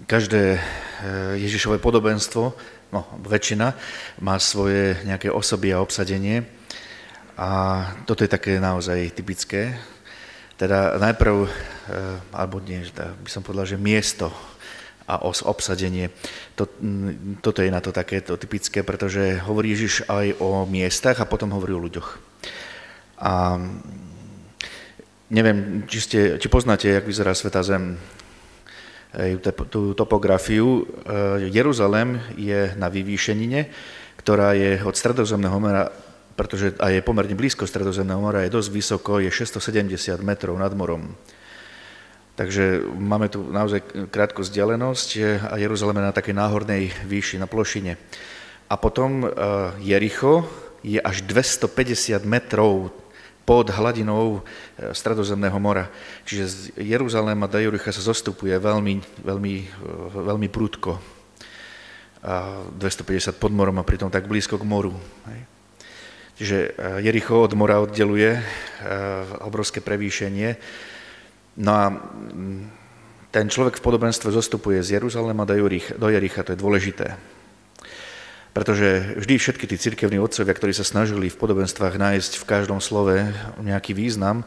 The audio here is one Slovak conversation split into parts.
Každé Ježišové podobenstvo, no väčšina, má svoje nejaké osoby a obsadenie. A toto je také naozaj typické. Teda najprv, alebo nie, by som povedal, že miesto a obsadenie. Toto je na to takéto typické, pretože hovorí Ježiš aj o miestach a potom hovorí o ľuďoch. A neviem, či poznáte, jak vyzerá Svätá Zem, tú topografiu. Jeruzalém je na vyvýšenine, ktorá je od Stredozemného mora, pretože aj je pomerne blízko Stredozemného mora, je dosť vysoko, je 670 metrov nad morom. Takže máme tu naozaj krátku vzdialenosť a Jeruzalém je na takej náhornej výši, na plošine. A potom Jericho je až 250 metrov pod hladinou Stredozemného mora. Čiže z Jeruzaléma do Jericha sa zostupuje veľmi prudko. 250 pod morom a pritom tak blízko k moru. Čiže Jericho od mora oddeluje obrovské prevýšenie. No a ten človek v podobenstve zostupuje z Jeruzaléma do Jericha, to je dôležité. Pretože vždy všetky tí cirkevní otcovia, ktorí sa snažili v podobenstvách nájsť v každom slove nejaký význam,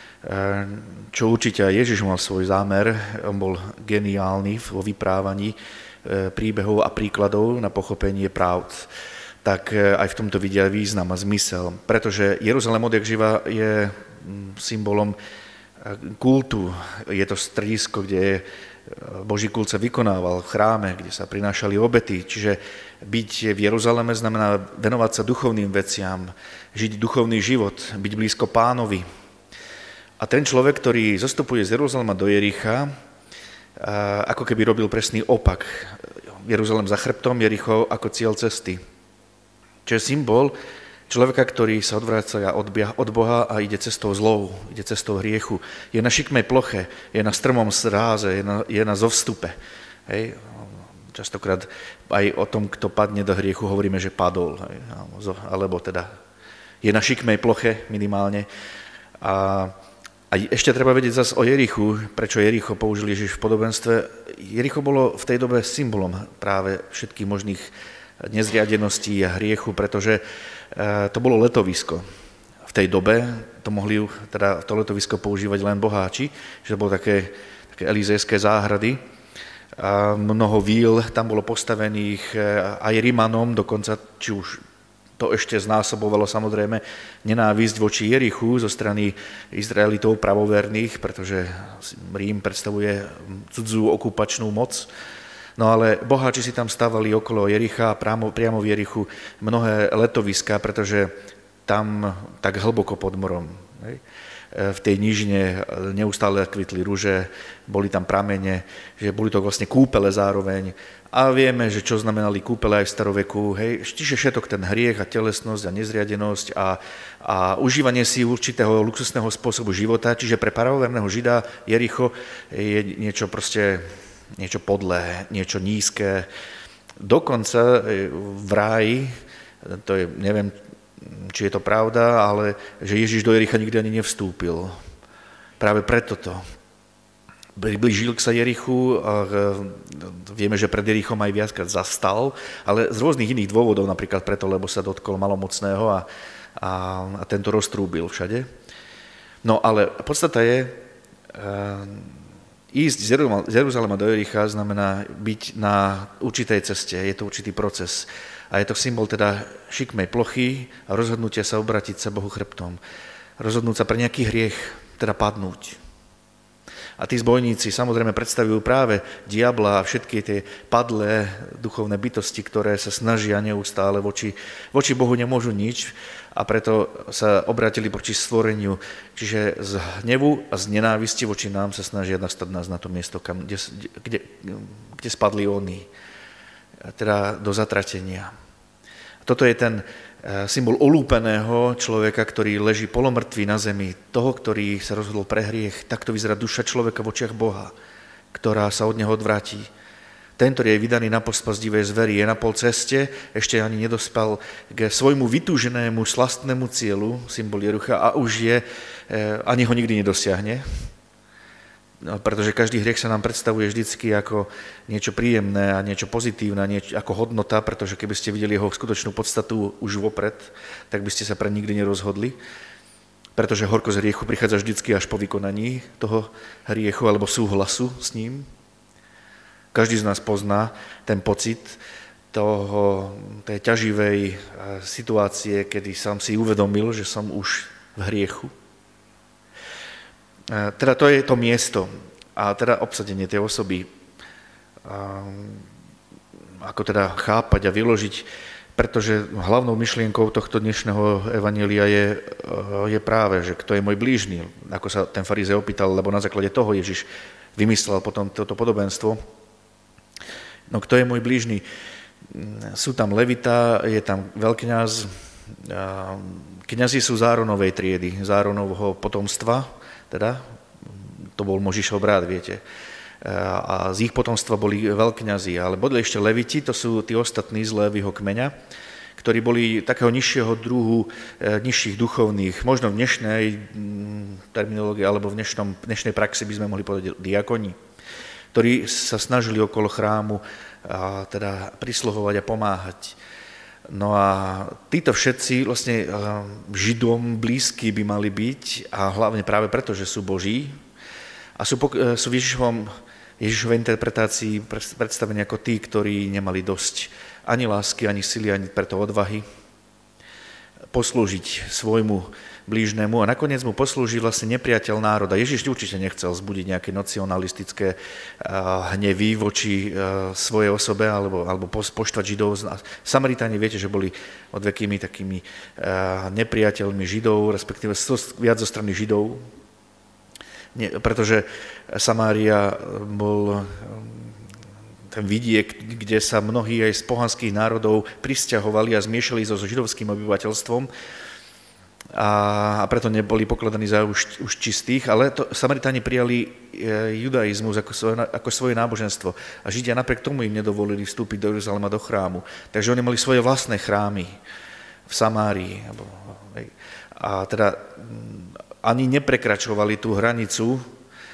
čo určite aj Ježiš mal svoj zámer, on bol geniálny vo vyprávaní príbehov a príkladov na pochopenie pravd, tak aj v tomto vidia význam a zmysel. Pretože Jeruzalém odjakživa je symbolom kultu, je to stredisko, kde Boží kult sa vykonával v chráme, kde sa prinášali obety. Čiže byť v Jeruzaleme znamená venovať sa duchovným veciam, žiť duchovný život, byť blízko Pánovi. A ten človek, ktorý zostupuje z Jeruzalema do Jericha, ako keby robil presný opak. Jeruzalém za chrbtom, Jericho ako cieľ cesty. Čo je symbol človeka, ktorý sa odvráca od Boha a ide cestou zlou, ide cestou hriechu. Je na šikmej ploche, je na strmom zráze, je na zovstupe. Hej. Častokrát aj o tom, kto padne do hriechu, hovoríme, že padol. Hej. Alebo teda je na šikmej ploche minimálne. A ešte treba vedieť zase o Jerichu, prečo Jericho použil Ježiš v podobenstve. Jericho bolo v tej dobe symbolom práve všetkých možných nezriadeností a hriechu, pretože to bolo letovisko. V tej dobe to letovisko používať len boháči, že to bolo také elizejské záhrady. A mnoho víl tam bolo postavených aj Rimanom, dokonca, či už to ešte znásobovalo samozrejme nenávisť voči Jerichu zo strany Izraelitov pravoverných, pretože Rím predstavuje cudzú okupačnú moc. No ale boháči si tam stavali okolo Jericha a priamo v Jerichu mnohé letoviská, pretože tam tak hlboko pod morom. Hej. V tej nížine neustále kvitli ruže, boli tam pramene, že boli to vlastne kúpele zároveň. A vieme, že čo znamenali kúpele aj v staroveku. Hej. Čiže všetok ten hriech a telesnosť a nezriadenosť a užívanie si určitého luxusného spôsobu života. Čiže pre pravoverného Žida Jericho je niečo podlé, niečo nízke. Dokonca v ráji, to je, neviem, či je to pravda, ale že Ježiš do Jericha nikdy ani nevstúpil. Práve preto to. Blížil sa Jerichu, a vieme, že pred Jerichom aj viackrát zastal, ale z rôznych iných dôvodov, napríklad preto, lebo sa dotkol malomocného a tento roztrúbil všade. No ale podstata je, ísť z Jeruzalema do Jericha znamená byť na určitej ceste, je to určitý proces. A je to symbol teda šikmej plochy a rozhodnutia sa obratiť sa Bohu chrbtom. Rozhodnúť sa pre nejaký hriech, teda padnúť. A tí zbojníci samozrejme predstavujú práve diabla a všetky tie padlé duchovné bytosti, ktoré sa snažia neustále voči Bohu nemôžu nič a preto sa obrátili proti stvoreniu. Čiže z hnevu a z nenávisti voči nám sa snažia dostať nás na to miesto, kde spadli oni, teda do zatratenia. Toto je ten symbol olúpeného človeka, ktorý leží polomrtvý na zemi, toho, ktorý sa rozhodol pre hriech. Takto vyzerá duša človeka v očiach Boha, ktorá sa od neho odvráti. Ten, ktorý je vydaný na pospas divej zveri, je na pol ceste, ešte ani nedospel k svojmu vytúženému slastnému cieľu, symbol Jericha, a už je, ani ho nikdy nedosiahne. pretože každý hriech sa nám predstavuje vždycky ako niečo príjemné a niečo pozitívne, niečo ako hodnota, pretože keby ste videli jeho skutočnú podstatu už vopred, tak by ste sa pre nikdy nerozhodli, pretože horkosť hriechu prichádza vždycky až po vykonaní toho hriechu alebo súhlasu s ním. Každý z nás pozná ten pocit tej ťaživej situácie, kedy som si uvedomil, že som už v hriechu. Teda to je to miesto a teda obsadenie tej osoby, ako teda chápať a vyložiť, pretože hlavnou myšlienkou tohto dnešného evanjelia je práve, že kto je môj blížny, ako sa ten farizej opýtal, lebo na základe toho Ježiš vymyslel potom toto podobenstvo. No kto je môj blížny? Sú tam levita, je tam veľkňaz, kňazi sú z Áronovej triedy, z Áronovho potomstva, teda, to bol Možišov brat, viete. A z ich potomstva boli veľkňazi, ale boli ešte leviti, to sú tí ostatní z Lévyho kmeňa, ktorí boli takého nižšieho druhu, nižších duchovných, možno v dnešnej terminológii alebo v dnešnej praxi by sme mohli povedať diakoni, ktorí sa snažili okolo chrámu teda prisluhovať a pomáhať. No a títo všetci vlastne Židom blízky by mali byť a hlavne práve preto, že sú Boží a sú v Ježišovej interpretácii predstavení ako tí, ktorí nemali dosť ani lásky, ani sily, ani preto odvahy poslúžiť svojmu blížnemu a nakoniec mu poslúži vlastne nepriateľ národa. Ježiš určite nechcel vzbudiť nejaké nacionalistické hnevy voči svojej osobe alebo poštvať Židov. Samaritáni viete, že boli odvekými takými nepriateľmi Židov, respektíve viac zo strany Židov, pretože Samária bol ten vidiek, kde sa mnohí aj z pohanských národov prisťahovali a zmiešali so židovským obyvateľstvom a preto neboli pokladaní za už čistých, ale Samaritáni prijali judaizmus ako svoje náboženstvo a Židia napriek tomu im nedovolili vstúpiť do Jeruzalema, do chrámu. Takže oni mali svoje vlastné chrámy v Samárii. A teda ani neprekračovali tú hranicu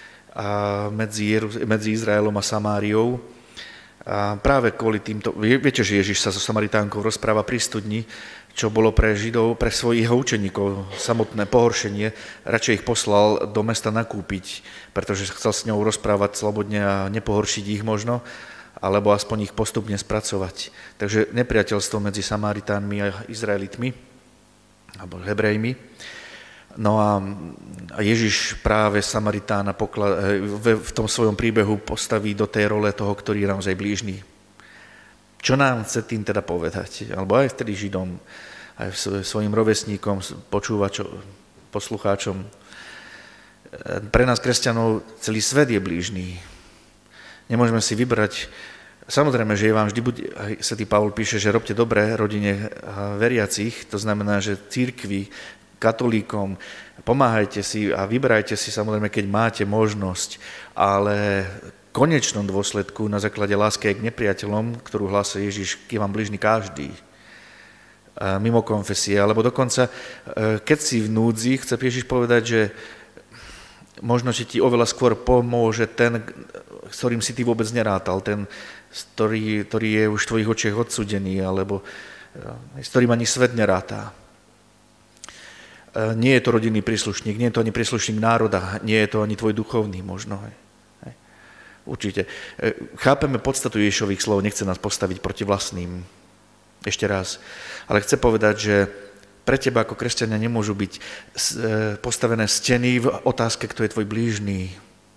medzi Izraelom a Samáriou. A práve kvôli týmto, viete, že Ježiš sa so Samaritánkou rozpráva pri studni, čo bolo pre Židov, pre svojich učeníkov samotné pohoršenie, radšej ich poslal do mesta nakúpiť, pretože chcel s ňou rozprávať slobodne a nepohoršiť ich možno, alebo aspoň ich postupne spracovať. Takže nepriateľstvo medzi Samaritánmi a Izraelitmi, alebo Hebrejmi. No a Ježiš práve Samaritána v tom svojom príbehu postaví do tej role toho, ktorý je naozaj blížny. Čo nám chce tým teda povedať? Alebo aj vtedy Židom, aj svojim rovesníkom, poslucháčom. Pre nás, kresťanov, celý svet je blížny. Nemôžeme si vybrať. Samozrejme, že je vám vždy, aj svätý Pavol píše, že robte dobre rodine veriacich, to znamená, že cirkvi, katolíkom, pomáhajte si a vyberajte si samozrejme, keď máte možnosť, ale v konečnom dôsledku na základe lásky aj k nepriateľom, ktorú hlásí Ježiš, je vám blížny každý, mimo konfesie, alebo dokonca, keď si v núdzi, chce Ježiš povedať, že možno, že ti oveľa skôr pomôže ten, s ktorým si ty vôbec nerátal, ten, ktorý je už v tvojich očiach odsúdený, alebo s ktorým ani svet nerátá. Nie je to rodinný príslušník, nie je to ani príslušník národa, nie je to ani tvoj duchovný možno. Určite. Chápeme podstatu Ježišových slov, nechce nás postaviť proti vlastným. Ešte raz. Ale chce povedať, že pre teba ako kresťania nemôžu byť postavené steny v otázke, kto je tvoj blížny.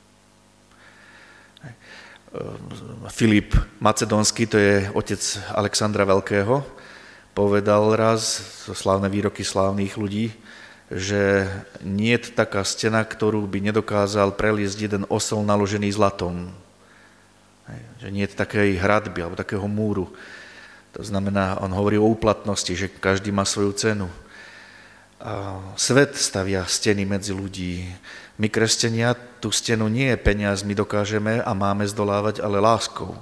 Filip Macedónsky, to je otec Alexandra Veľkého, povedal raz, slávne výroky slávnych ľudí, že nie je taká stena, ktorú by nedokázal preliesť jeden osol naložený zlatom. Že nie je takej hradby alebo takého múru. To znamená, on hovorí o úplatnosti, že každý má svoju cenu. A svet stavia steny medzi ľudí. My, kresťania, tú stenu nie peniazmi dokážeme a máme zdolávať, ale láskou.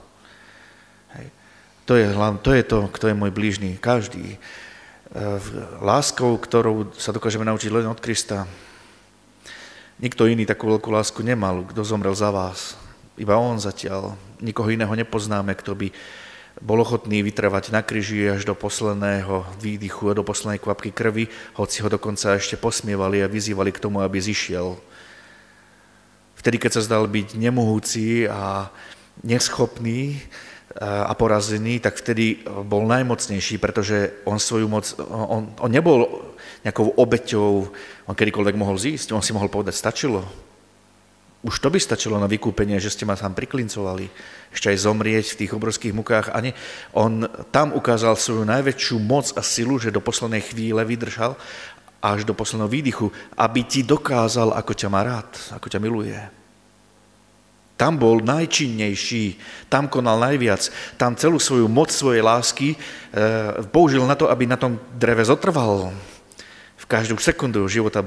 To je to, kto je môj blížny. Každý. Láskou, ktorou sa dokážeme naučiť len od Krista. Nikto iný takú veľkú lásku nemal, kto zomrel za vás. Iba on zatiaľ. Nikoho iného nepoznáme, kto by bol ochotný vytrvať na kríži až do posledného výdychu a do poslednej kvapky krvi, hoci ho dokonca ešte posmievali a vyzývali k tomu, aby zišiel. Vtedy, keď sa zdal byť nemohúci a neschopný a porazený, tak vtedy bol najmocnejší, pretože on svoju moc, on nebol nejakou obeťou, on kedykoľvek mohol zísť, on si mohol povedať, stačilo. Už to by stačilo na vykúpenie, že ste ma tam priklincovali, ešte aj zomrieť v tých obrovských mukách. A nie, on tam ukázal svoju najväčšiu moc a silu, že do poslednej chvíle vydržal až do posledného výdychu, aby ti dokázal, ako ťa má rád, ako ťa miluje. Tam bol najčinnejší, tam konal najviac, tam celú svoju moc svojej lásky použil na to, aby na tom dreve zotrval. Každú sekundu života,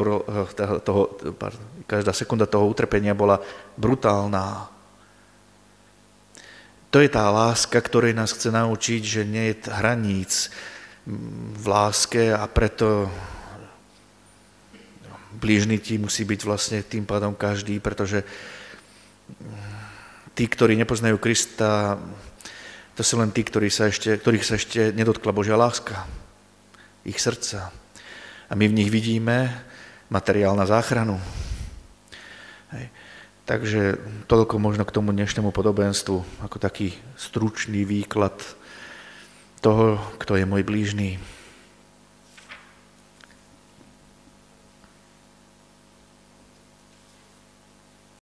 každá sekunda toho utrpenia bola brutálna. To je tá láska, ktorej nás chce naučiť, že nie je hraníc v láske a preto blížny ti musí byť vlastne tým pádom každý, pretože tí, ktorí nepoznajú Krista, to sú len tí, ktorých sa ešte nedotkla Božia láska, ich srdca. A my v nich vidíme materiál na záchranu. Hej. Takže toľko možno k tomu dnešnému podobenstvu, ako taký stručný výklad toho, kto je môj blížny.